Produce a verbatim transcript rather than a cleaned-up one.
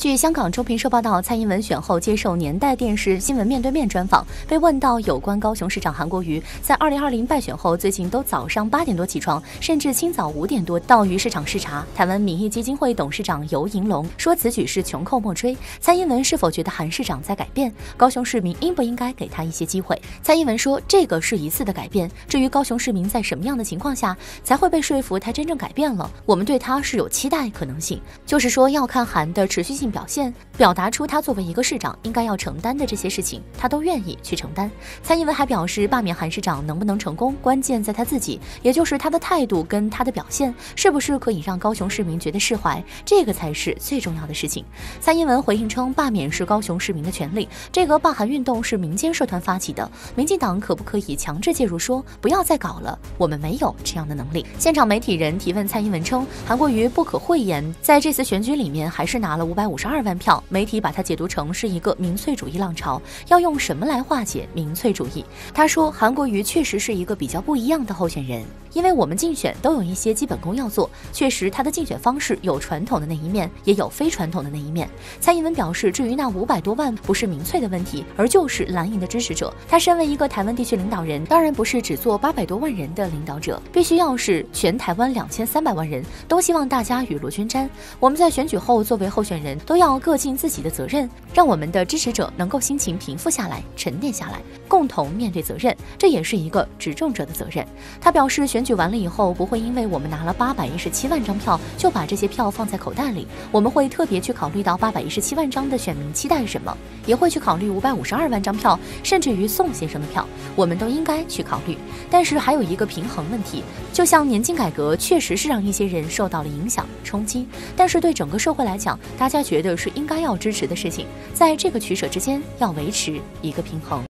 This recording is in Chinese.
据香港中评社报道，蔡英文选后接受年代电视新闻面对面专访，被问到有关高雄市长韩国瑜在二零二零败选后，最近都早上八点多起床，甚至清早五点多到鱼市场视察。台湾民意基金会董事长游盈隆说，此举是穷寇莫追。蔡英文是否觉得韩市长在改变？高雄市民应不应该给他一些机会？蔡英文说，这个是一次的改变。至于高雄市民在什么样的情况下才会被说服他真正改变了，我们对他是有期待可能性，就是说要看韩的持续性表现，表达出他作为一个市长应该要承担的这些事情，他都愿意去承担。蔡英文还表示，罢免韩市长能不能成功，关键在他自己，也就是他的态度跟他的表现，是不是可以让高雄市民觉得释怀，这个才是最重要的事情。蔡英文回应称，罢免是高雄市民的权利，这个罢韩运动是民间社团发起的，民进党可不可以强制介入说不要再搞了？我们没有这样的能力。现场媒体人提问蔡英文称，韩国瑜不可讳言，在这次选举里面还是拿了五百五十二万票，媒体把它解读成是一个民粹主义浪潮，要用什么来化解民粹主义？他说，韩国瑜确实是一个比较不一样的候选人，因为我们竞选都有一些基本功要做，确实他的竞选方式有传统的那一面，也有非传统的那一面。蔡英文表示，至于那五百多万不是民粹的问题，而就是蓝营的支持者。他身为一个台湾地区领导人，当然不是只做八百多万人的领导者，必须要是全台湾两千三百万人都希望大家雨露均沾。我们在选举后作为候选人都要各尽自己的责任，让我们的支持者能够心情平复下来，沉淀下来，共同面对责任，这也是一个执政者的责任。他表示，选举完了以后，不会因为我们拿了八百一十七万张票就把这些票放在口袋里，我们会特别去考虑到八百一十七万张的选民期待什么，也会去考虑五百五十二万张票，甚至于宋先生的票，我们都应该去考虑。但是还有一个平衡问题，就像年金改革确实是让一些人受到了影响冲击，但是对整个社会来讲，大家觉得是应该要支持的事情，在这个取舍之间要维持一个平衡。